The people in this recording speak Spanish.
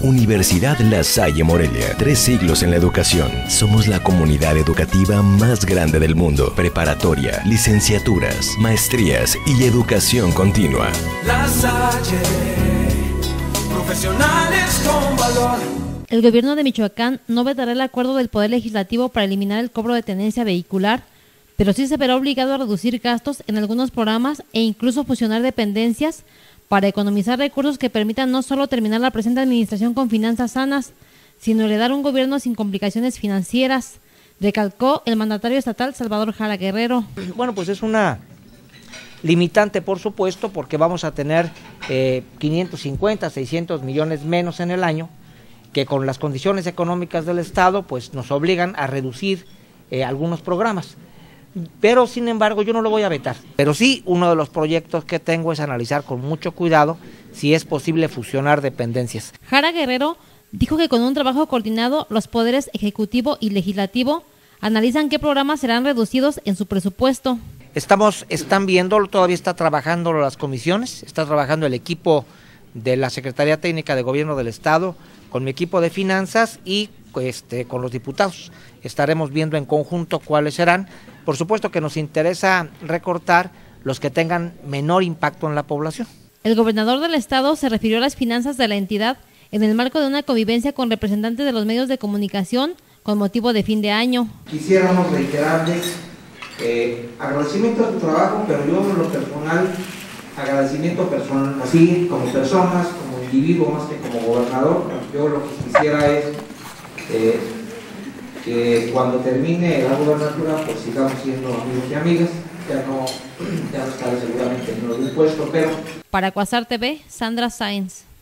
Universidad La Salle Morelia, 3 siglos en la educación. Somos la comunidad educativa más grande del mundo. Preparatoria, licenciaturas, maestrías y educación continua. La Salle, profesionales con valor. El gobierno de Michoacán no vetará el acuerdo del Poder Legislativo para eliminar el cobro de tenencia vehicular, pero sí se verá obligado a reducir gastos en algunos programas e incluso fusionar dependencias para economizar recursos que permitan no solo terminar la presente administración con finanzas sanas, sino heredar un gobierno sin complicaciones financieras, recalcó el mandatario estatal Salvador Jara Guerrero. Bueno, pues es una limitante, por supuesto, porque vamos a tener 550, 600 millones menos en el año, que con las condiciones económicas del Estado pues nos obligan a reducir algunos programas. Pero sin embargo yo no lo voy a vetar. Pero sí, uno de los proyectos que tengo es analizar con mucho cuidado si es posible fusionar dependencias. Jara Guerrero dijo que con un trabajo coordinado los poderes ejecutivo y legislativo analizan qué programas serán reducidos en su presupuesto. Están viendo, todavía está trabajando las comisiones, está trabajando el equipo de la Secretaría Técnica de Gobierno del Estado, con mi equipo de finanzas y con los diputados. Estaremos viendo en conjunto cuáles serán. Por supuesto que nos interesa recortar los que tengan menor impacto en la población. El gobernador del estado se refirió a las finanzas de la entidad en el marco de una convivencia con representantes de los medios de comunicación con motivo de fin de año. Quisiéramos reiterarles agradecimiento a tu trabajo, pero yo en lo personal, agradecimiento personal, así como personas, como individuo más que como gobernador. Yo lo que quisiera es que cuando termine la gobernatura pues sigamos siendo amigos y amigas, ya no estaré seguramente en un puesto, pero... Para Cuasar TV, Sandra Sáenz.